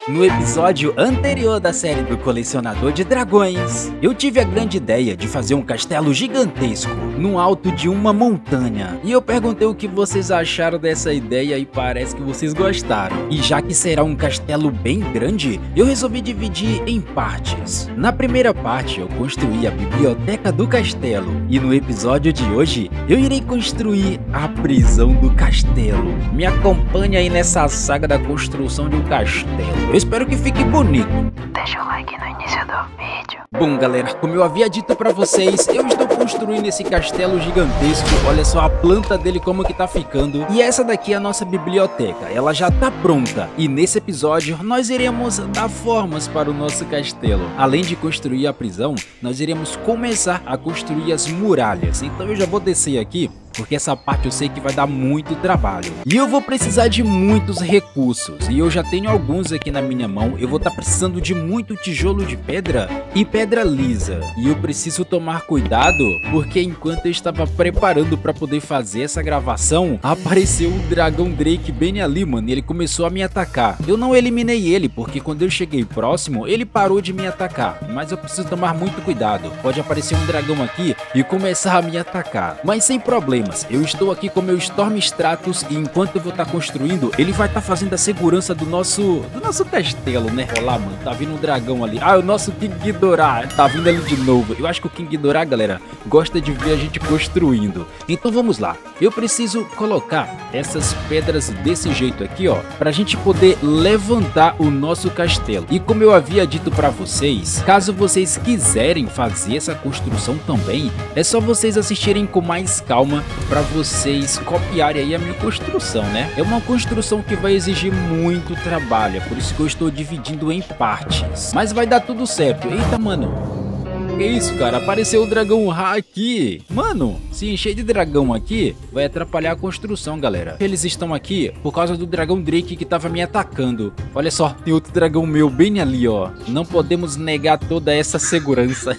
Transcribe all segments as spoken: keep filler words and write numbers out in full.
No episódio anterior da série do Colecionador de Dragões, eu tive a grande ideia de fazer um castelo gigantesco no alto de uma montanha. E eu perguntei o que vocês acharam dessa ideia e parece que vocês gostaram. E já que será um castelo bem grande, eu resolvi dividir em partes. Na primeira parte eu construí a biblioteca do castelo e no episódio de hoje eu irei construir a prisão do castelo. Me acompanhe aí nessa saga da construção de um castelo. Eu espero que fique bonito. Deixa o like no início do vídeo. Bom, galera, como eu havia dito pra vocês, eu estou construindo esse castelo gigantesco. Olha só a planta dele como que tá ficando. E essa daqui é a nossa biblioteca. Ela já tá pronta. E nesse episódio, nós iremos dar formas para o nosso castelo. Além de construir a prisão, nós iremos começar a construir as muralhas. Então eu já vou descer aqui, porque essa parte eu sei que vai dar muito trabalho. E eu vou precisar de muitos recursos. E eu já tenho alguns aqui na minha mão. Eu vou estar precisando de muito tijolo de pedra e pedra lisa. E eu preciso tomar cuidado, porque enquanto eu estava preparando para poder fazer essa gravação, apareceu o dragão Drake bem ali, mano. E ele começou a me atacar. Eu não eliminei ele, porque quando eu cheguei próximo, ele parou de me atacar. Mas eu preciso tomar muito cuidado. Pode aparecer um dragão aqui e começar a me atacar. Mas sem problema. Eu estou aqui com meu Storm Stratos e enquanto eu vou estar construindo, ele vai estar fazendo a segurança do nosso do nosso castelo, né? Olha lá, mano, tá vindo um dragão ali. Ah, o nosso King Ghidorah tá vindo ali de novo. Eu acho que o King Ghidorah, galera, gosta de ver a gente construindo. Então vamos lá. Eu preciso colocar essas pedras desse jeito aqui, ó, pra gente poder levantar o nosso castelo. E como eu havia dito pra vocês, caso vocês quiserem fazer essa construção também, é só vocês assistirem com mais calma para vocês copiarem aí a minha construção, né? É uma construção que vai exigir muito trabalho, é por isso que eu estou dividindo em partes. Mas vai dar tudo certo. Eita, mano. Que isso, cara? Apareceu o dragão Ra aqui. Mano, se encher de dragão aqui, vai atrapalhar a construção, galera. Eles estão aqui por causa do dragão Drake que tava me atacando. Olha só, tem outro dragão meu bem ali, ó. Não podemos negar toda essa segurança.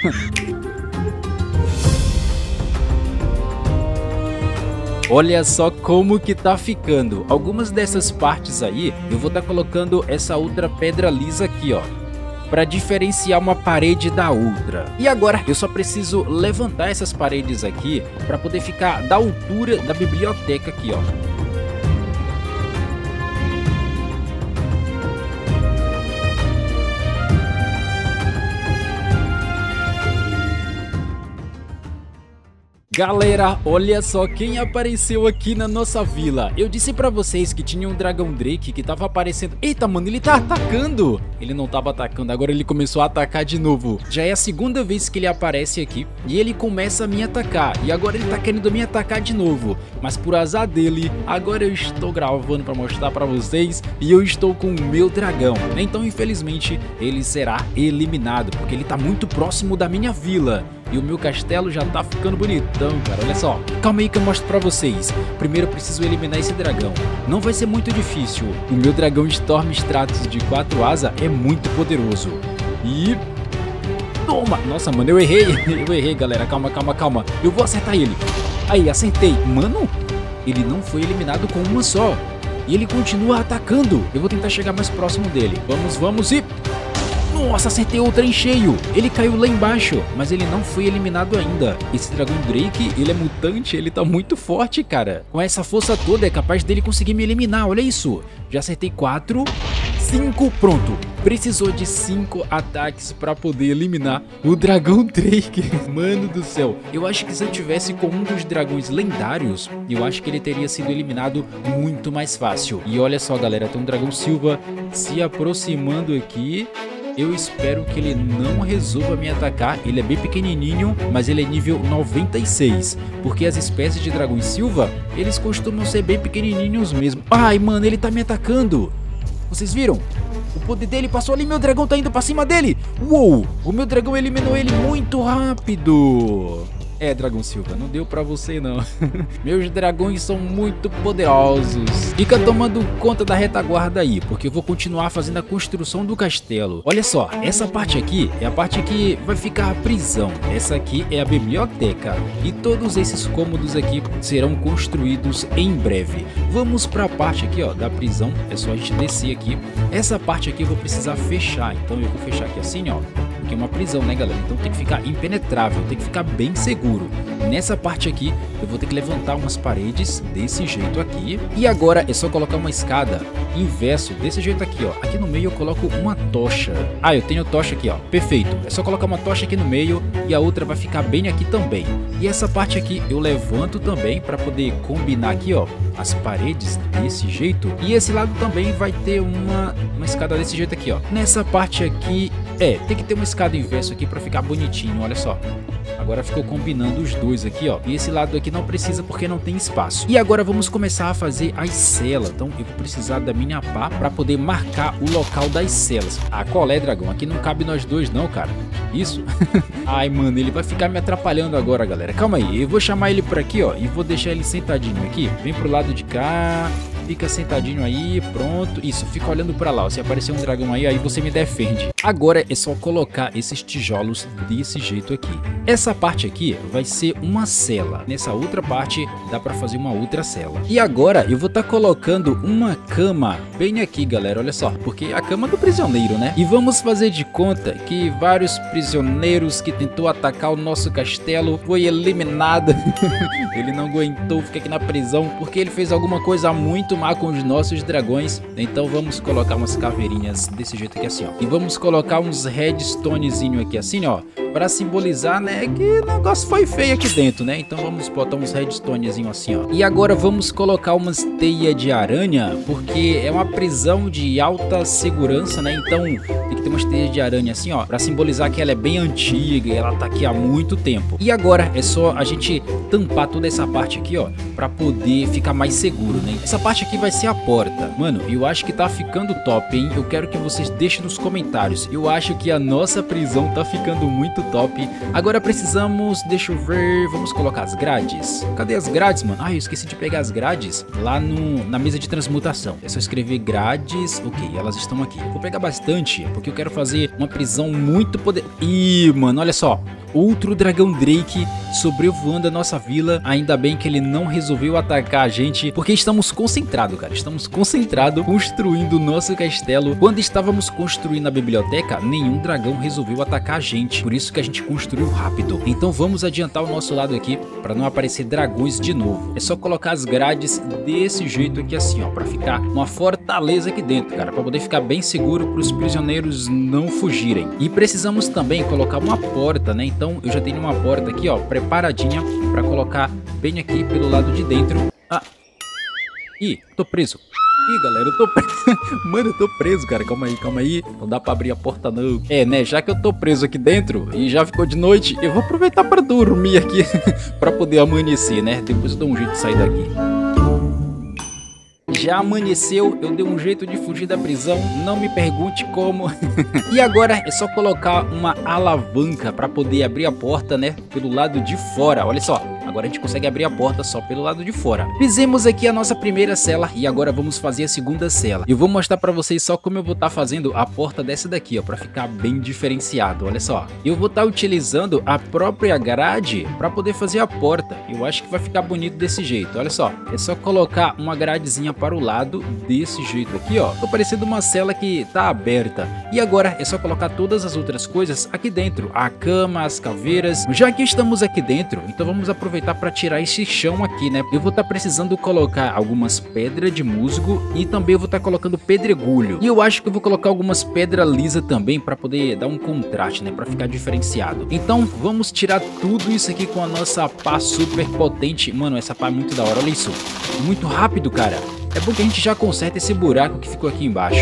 Olha só como que tá ficando. Algumas dessas partes aí, eu vou estar tá colocando essa outra pedra lisa aqui, ó, para diferenciar uma parede da outra. E agora eu só preciso levantar essas paredes aqui para poder ficar da altura da biblioteca aqui, ó. Galera, olha só quem apareceu aqui na nossa vila. Eu disse pra vocês que tinha um dragão Drake que tava aparecendo. Eita, mano, ele tá atacando. Ele não tava atacando, agora ele começou a atacar de novo. Já é a segunda vez que ele aparece aqui e ele começa a me atacar. E agora ele tá querendo me atacar de novo. Mas por azar dele, agora eu estou gravando pra mostrar pra vocês e eu estou com o meu dragão. Então, infelizmente, ele será eliminado, porque ele tá muito próximo da minha vila. E o meu castelo já tá ficando bonitão, cara. Olha só. Calma aí que eu mostro pra vocês. Primeiro eu preciso eliminar esse dragão. Não vai ser muito difícil. O meu dragão Storm Stratos de quatro asas é muito poderoso. E... toma! Nossa, mano, eu errei. Eu errei, galera. Calma, calma, calma. Eu vou acertar ele. Aí, acertei. Mano, ele não foi eliminado com uma só. E ele continua atacando. Eu vou tentar chegar mais próximo dele. Vamos, vamos e... nossa, acertei outra em cheio. Ele caiu lá embaixo, mas ele não foi eliminado ainda. Esse dragão Drake, ele é mutante, ele tá muito forte, cara. Com essa força toda é capaz dele conseguir me eliminar, olha isso. Já acertei quatro, cinco, pronto. Precisou de cinco ataques pra poder eliminar o dragão Drake. Mano do céu. Eu acho que se eu tivesse com um dos dragões lendários, eu acho que ele teria sido eliminado muito mais fácil. E olha só, galera, tem um dragão Silva se aproximando aqui. Eu espero que ele não resolva me atacar. Ele é bem pequenininho, mas ele é nível noventa e seis. Porque as espécies de dragões Silva, eles costumam ser bem pequenininhos mesmo. Ai, mano, ele tá me atacando. Vocês viram? O poder dele passou ali, meu dragão tá indo pra cima dele. Uou, o meu dragão eliminou ele muito rápido. É, Dragão Silva, não deu pra você não. Meus dragões são muito poderosos. Fica tomando conta da retaguarda aí, porque eu vou continuar fazendo a construção do castelo. Olha só, essa parte aqui é a parte que vai ficar a prisão. Essa aqui é a biblioteca. E todos esses cômodos aqui serão construídos em breve. Vamos pra parte aqui, ó, da prisão. É só a gente descer aqui. Essa parte aqui eu vou precisar fechar. Então eu vou fechar aqui assim, ó. Porque é uma prisão, né, galera? Então tem que ficar impenetrável, tem que ficar bem seguro. Nessa parte aqui, eu vou ter que levantar umas paredes desse jeito aqui. E agora é só colocar uma escada inverso, desse jeito aqui, ó. Aqui no meio eu coloco uma tocha. Ah, eu tenho tocha aqui, ó. Perfeito. É só colocar uma tocha aqui no meio e a outra vai ficar bem aqui também. E essa parte aqui eu levanto também para poder combinar aqui, ó, as paredes desse jeito. E esse lado também vai ter uma, uma escada desse jeito aqui, ó. Nessa parte aqui, é, tem que ter uma escada inverso aqui para ficar bonitinho, olha só. Agora ficou combinando os dois aqui, ó. E esse lado aqui não precisa porque não tem espaço. E agora vamos começar a fazer as celas. Então eu vou precisar da minha pá para poder marcar o local das celas. Ah, qual é, dragão? Aqui não cabe nós dois não, cara. Isso? Ai, mano, ele vai ficar me atrapalhando agora, galera. Calma aí, eu vou chamar ele por aqui, ó. E vou deixar ele sentadinho aqui. Vem pro lado de cá. Fica sentadinho aí, pronto. Isso, fica olhando pra lá, ó. Se aparecer um dragão aí, aí você me defende. Agora é só colocar esses tijolos desse jeito aqui. Essa parte aqui vai ser uma cela. Nessa outra parte dá pra fazer uma outra cela. E agora eu vou estar tá colocando uma cama bem aqui, galera, olha só. Porque é a cama do prisioneiro, né? E vamos fazer de conta que vários prisioneiros que tentou atacar o nosso castelo foi eliminado. Ele não aguentou, fica aqui na prisão porque ele fez alguma coisa muito má com os nossos dragões. Então vamos colocar umas caveirinhas desse jeito aqui assim, ó. E vamos colocar uns redstonezinho aqui assim, ó, para simbolizar, né, que o negócio foi feio aqui dentro, né? Então vamos botar uns redstonezinho assim, ó. E agora vamos colocar umas teias de aranha, porque é uma prisão de alta segurança, né? Então tem que ter umas teias de aranha assim, ó, para simbolizar que ela é bem antiga e ela tá aqui há muito tempo. E agora é só a gente tampar toda essa parte aqui, ó, para poder ficar mais seguro, né? Essa parte aqui vai ser a porta. Mano, eu acho que tá ficando top, hein? Eu quero que vocês deixem nos comentários. Eu acho que a nossa prisão tá ficando muito top. Agora precisamos, deixa eu ver, vamos colocar as grades. Cadê as grades, mano? Ah, eu esqueci de pegar as grades lá no, na mesa de transmutação. É só escrever grades. Ok, elas estão aqui. Vou pegar bastante, porque eu quero fazer uma prisão muito poder... Ih, mano, olha só. Outro dragão Drake sobrevoando a nossa vila. Ainda bem que ele não resolveu atacar a gente, porque estamos concentrados, cara. Estamos concentrados construindo o nosso castelo. Quando estávamos construindo a biblioteca, nenhum dragão resolveu atacar a gente. Por isso que a gente construiu rápido. Então vamos adiantar o nosso lado aqui para não aparecer dragões de novo. É só colocar as grades desse jeito aqui assim, ó, para ficar uma fortaleza aqui dentro, cara, para poder ficar bem seguro para os prisioneiros não fugirem. E precisamos também colocar uma porta, né? Então eu já tenho uma porta aqui, ó, preparadinha para colocar bem aqui pelo lado de dentro. Ah, ih, tô preso. Ih, galera, eu tô preso. Mano, eu tô preso, cara. Calma aí, calma aí. Não dá pra abrir a porta, não. É, né? Já que eu tô preso aqui dentro e já ficou de noite, eu vou aproveitar pra dormir aqui. Pra poder amanhecer, né? Depois eu dou um jeito de sair daqui. Já amanheceu, eu dei um jeito de fugir da prisão, não me pergunte como. E agora é só colocar uma alavanca para poder abrir a porta, né, pelo lado de fora. Olha só, agora a gente consegue abrir a porta só pelo lado de fora. Fizemos aqui a nossa primeira cela e agora vamos fazer a segunda cela. Eu vou mostrar para vocês só como eu vou estar tá fazendo a porta dessa daqui, ó, para ficar bem diferenciado. Olha só, eu vou estar tá utilizando a própria grade para poder fazer a porta. Eu acho que vai ficar bonito desse jeito. Olha só, é só colocar uma gradezinha para o lado desse jeito aqui, ó. Tô parecendo uma cela que tá aberta. E agora é só colocar todas as outras coisas aqui dentro, a cama, as caveiras. Já que estamos aqui dentro, então vamos aproveitar para tirar esse chão aqui, né? Eu vou estar tá precisando colocar algumas pedras de musgo e também eu vou estar tá colocando pedregulho. E eu acho que eu vou colocar algumas pedras lisas também para poder dar um contraste, né? Para ficar diferenciado. Então vamos tirar tudo isso aqui com a nossa pá super potente. Mano, essa pá é muito da hora, olha isso. Muito rápido, cara. É bom que a gente já conserta esse buraco que ficou aqui embaixo.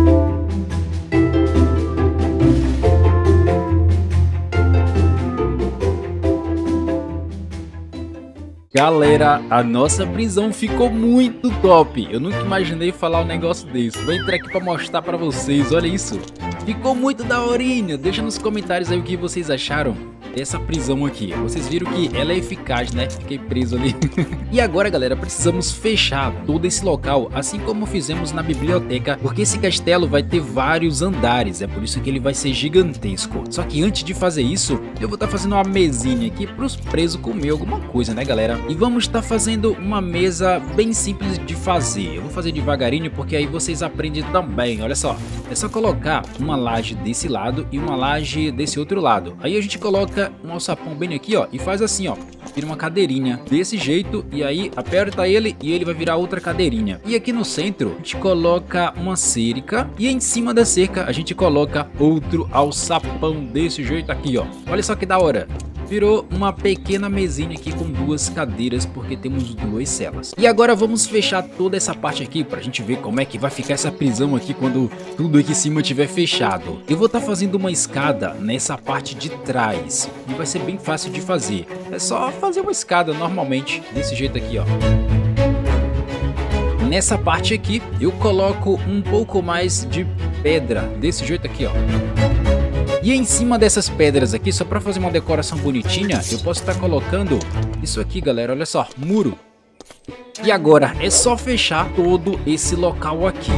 Galera, a nossa prisão ficou muito top. Eu nunca imaginei falar um negócio desse. Vou entrar aqui para mostrar para vocês, olha isso. Ficou muito daorinha. Deixa nos comentários aí o que vocês acharam. dessa prisão aqui. Vocês viram que ela é eficaz, né? Fiquei preso ali. E agora, galera, precisamos fechar todo esse local, assim como fizemos na biblioteca, porque esse castelo vai ter vários andares, é por isso que ele vai ser gigantesco. Só que antes de fazer isso, eu vou estar tá fazendo uma mesinha aqui para os presos comer alguma coisa, né, galera? E vamos estar tá fazendo uma mesa bem simples de fazer. Eu vou fazer devagarinho porque aí vocês aprendem também. Olha só, é só colocar uma laje desse lado e uma laje desse outro lado. Aí a gente coloca um alçapão bem aqui, ó, e faz assim, ó, vira uma cadeirinha desse jeito, e aí aperta ele e ele vai virar outra cadeirinha. E aqui no centro a gente coloca uma cerca e em cima da cerca a gente coloca outro alçapão desse jeito aqui, ó. Olha só que da hora. Virou uma pequena mesinha aqui com duas cadeiras, porque temos duas celas. E agora vamos fechar toda essa parte aqui pra gente ver como é que vai ficar essa prisão aqui quando tudo aqui em cima estiver fechado. Eu vou estar tá fazendo uma escada nessa parte de trás e vai ser bem fácil de fazer. É só fazer uma escada normalmente, desse jeito aqui, ó. Nessa parte aqui eu coloco um pouco mais de pedra, desse jeito aqui, ó. E em cima dessas pedras aqui, só para fazer uma decoração bonitinha, eu posso estar colocando isso aqui, galera, olha só, muro. E agora é só fechar todo esse local aqui.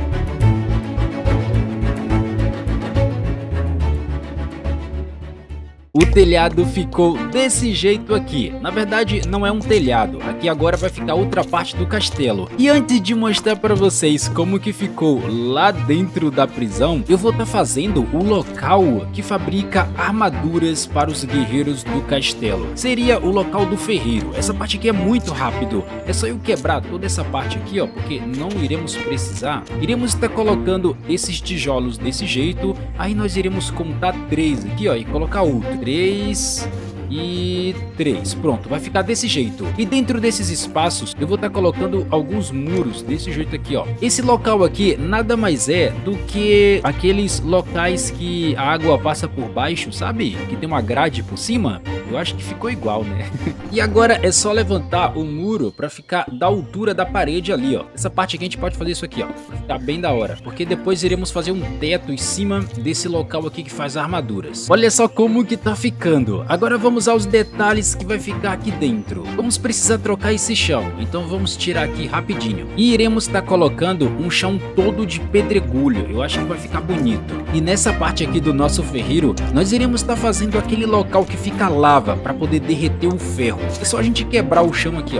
O telhado ficou desse jeito aqui. Na verdade, não é um telhado. Aqui agora vai ficar outra parte do castelo. E antes de mostrar para vocês como que ficou lá dentro da prisão, eu vou estar tá fazendo o local que fabrica armaduras para os guerreiros do castelo. Seria o local do ferreiro. Essa parte aqui é muito rápido. É só eu quebrar toda essa parte aqui, ó, porque não iremos precisar. Iremos estar colocando esses tijolos desse jeito. Aí nós iremos contar três aqui, ó, e colocar outro. três e três. Pronto, vai ficar desse jeito. E dentro desses espaços eu vou estar tá colocando alguns muros desse jeito aqui, ó. Esse local aqui nada mais é do que aqueles locais que a água passa por baixo, sabe? Que tem uma grade por cima. Eu acho que ficou igual, né? E agora é só levantar o muro para ficar da altura da parede ali, ó. Essa parte aqui a gente pode fazer isso aqui, ó. Vai ficar bem da hora. Porque depois iremos fazer um teto em cima desse local aqui que faz armaduras. Olha só como que tá ficando. Agora vamos aos detalhes que vai ficar aqui dentro. Vamos precisar trocar esse chão. Então vamos tirar aqui rapidinho. E iremos estar tá colocando um chão todo de pedregulho. Eu acho que vai ficar bonito. E nessa parte aqui do nosso ferreiro, nós iremos estar tá fazendo aquele local que fica lá para poder derreter o ferro. É só a gente quebrar o chão aqui, ó.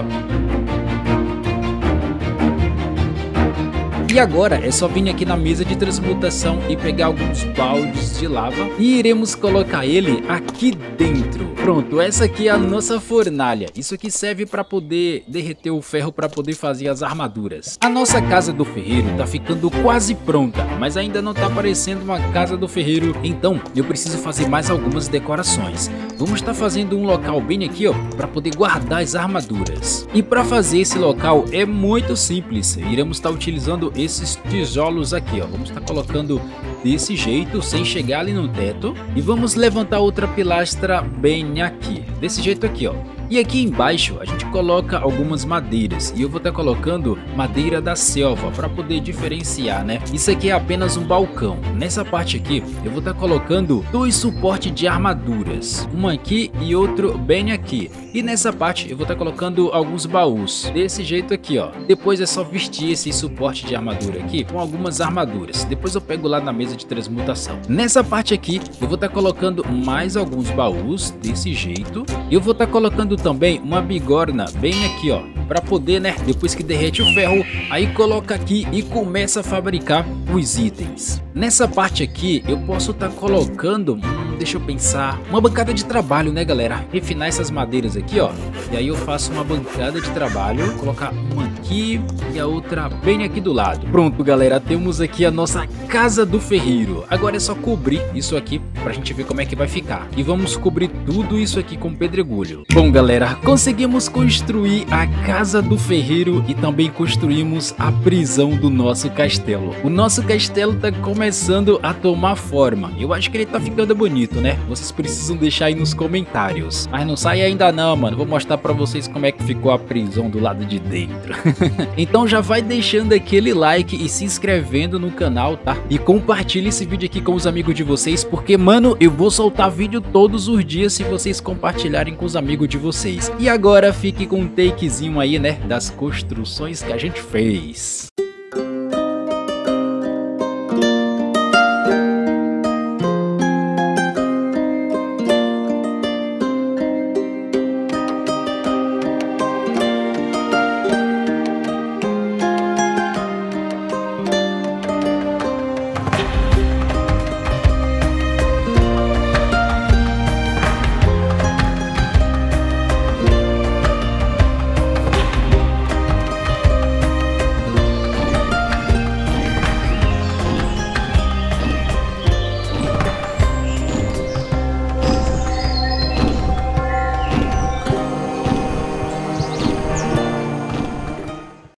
E agora é só vir aqui na mesa de transmutação e pegar alguns baldes de lava e iremos colocar ele aqui dentro. Pronto, essa aqui é a nossa fornalha. Isso aqui serve para poder derreter o ferro para poder fazer as armaduras. A nossa casa do ferreiro tá ficando quase pronta, mas ainda não tá parecendo uma casa do ferreiro, então eu preciso fazer mais algumas decorações. Vamos estar fazendo um local bem aqui, ó, para poder guardar as armaduras. E para fazer esse local é muito simples. Iremos estar utilizando esses tijolos aqui, ó. Vamos estar colocando desse jeito, sem chegar ali no teto. E vamos levantar outra pilastra bem aqui, desse jeito aqui, ó. E aqui embaixo a gente coloca algumas madeiras e eu vou estar colocando madeira da selva para poder diferenciar, né? Isso aqui é apenas um balcão. Nessa parte aqui eu vou estar colocando dois suportes de armaduras, um aqui e outro bem aqui. E nessa parte eu vou estar colocando alguns baús desse jeito aqui, ó. Depois é só vestir esse suporte de armadura aqui com algumas armaduras. Depois eu pego lá na mesa de transmutação. Nessa parte aqui eu vou estar colocando mais alguns baús desse jeito. E eu vou estar colocando também uma bigorna bem aqui, ó, para poder, né, depois que derrete o ferro, aí coloca aqui e começa a fabricar os itens. Nessa parte aqui eu posso estar colocando, hum, deixa eu pensar, uma bancada de trabalho, né, galera? Refinar essas madeiras aqui, ó, e aí eu faço uma bancada de trabalho, vou colocar uma aqui e a outra bem aqui do lado. Pronto, galera, temos aqui a nossa casa do ferreiro. Agora é só cobrir isso aqui pra gente ver como é que vai ficar. E vamos cobrir tudo isso aqui com pedregulho. Bom, galera, conseguimos construir a casa do ferreiro e também construímos a prisão do nosso castelo. O nosso castelo tá começando a tomar forma. Eu acho que ele tá ficando bonito, né? Vocês precisam deixar aí nos comentários. Mas não sai ainda não, mano. Vou mostrar pra vocês como é que ficou a prisão do lado de dentro. Então já vai deixando aquele like e se inscrevendo no canal, tá? E compartilhe esse vídeo aqui com os amigos de vocês, porque, mano, eu vou soltar vídeo todos os dias se vocês compartilharem com os amigos de vocês. E agora fique com um takezinho aí, né, das construções que a gente fez.